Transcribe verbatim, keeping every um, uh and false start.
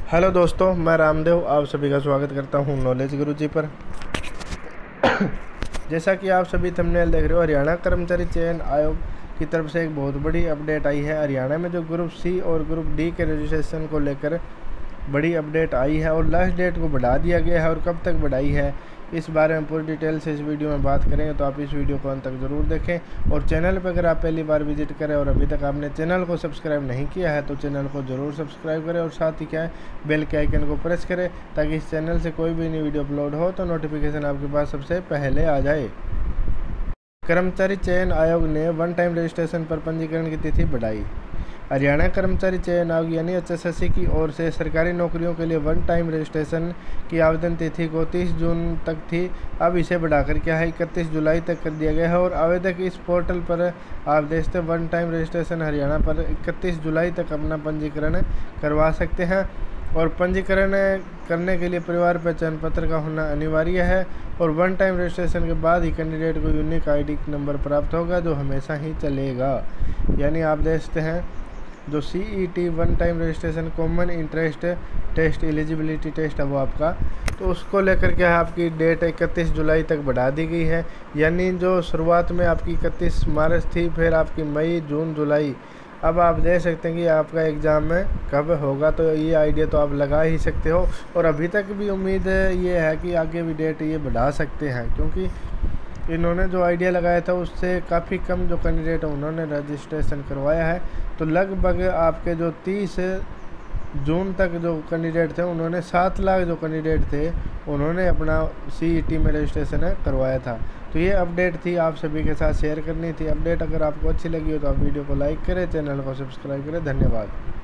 Hello दोस्तों, मैं रामदेव आप सभी का स्वागत करता हूं नॉलेज गुरुजी पर। जैसा कि आप सभी थंबनेल देख रहे हो, हरियाणा कर्मचारी चयन आयोग की तरफ से एक बहुत बड़ी अपडेट आई है। हरियाणा में जो ग्रुप सी और ग्रुप डी के रजिस्ट्रेशन को लेकर बड़ी अपडेट आई है और लास्ट डेट को बढ़ा दिया गया है। और कब तक बढ़ाई है इस बारे में पूरी डिटेल से इस वीडियो में बात करेंगे, तो आप इस वीडियो को अंत तक ज़रूर देखें। और चैनल पर अगर आप पहली बार विजिट करें और अभी तक आपने चैनल को सब्सक्राइब नहीं किया है तो चैनल को ज़रूर सब्सक्राइब करें और साथ ही क्या है बेल के आइकन को प्रेस करें, ताकि इस चैनल से कोई भी नई वीडियो अपलोड हो तो नोटिफिकेशन आपके पास सबसे पहले आ जाए। कर्मचारी चयन आयोग ने वन टाइम रजिस्ट्रेशन पर पंजीकरण की तिथि बढ़ाई। हरियाणा कर्मचारी चयन आयोग यानी एच एस एस सी की ओर से सरकारी नौकरियों के लिए वन टाइम रजिस्ट्रेशन की आवेदन तिथि को तीस जून तक थी। अब इसे बढ़ाकर क्या है इकतीस जुलाई तक कर दिया गया है। और आवेदक इस पोर्टल पर आवेदन से वन टाइम रजिस्ट्रेशन हरियाणा पर इकतीस जुलाई तक अपना पंजीकरण करवा सकते हैं। और पंजीकरण करने के लिए परिवार पहचान पत्र का होना अनिवार्य है। और वन टाइम रजिस्ट्रेशन के बाद ही कैंडिडेट को यूनिक आईडी नंबर प्राप्त होगा, जो हमेशा ही चलेगा। यानी आप देखते हैं जो C E T one time registration common interest test eligibility test है वो आपका, तो उसको लेकर क्या है आपकी डेट इकतीस जुलाई तक बढ़ा दी गई है। यानी जो शुरुआत में आपकी इकतीस मार्च थी, फिर आपकी मई, जून, जुलाई। अब आप देख सकते हैं कि आपका एग्ज़ाम में कब होगा, तो ये आइडिया तो आप लगा ही सकते हो। और अभी तक भी उम्मीद ये है कि आगे भी डेट ये बढ़ा सकते हैं, क्योंकि इन्होंने जो आइडिया लगाया था उससे काफ़ी कम जो कैंडिडेट है उन्होंने रजिस्ट्रेशन करवाया है। तो लगभग आपके जो तीस जून तक जो कैंडिडेट थे उन्होंने सात लाख जो कैंडिडेट थे उन्होंने अपना सी ई टी में रजिस्ट्रेशन करवाया था। तो ये अपडेट थी, आप सभी के साथ शेयर करनी थी। अपडेट अगर आपको अच्छी लगी हो तो आप वीडियो को लाइक करें, चैनल को सब्सक्राइब करें। धन्यवाद।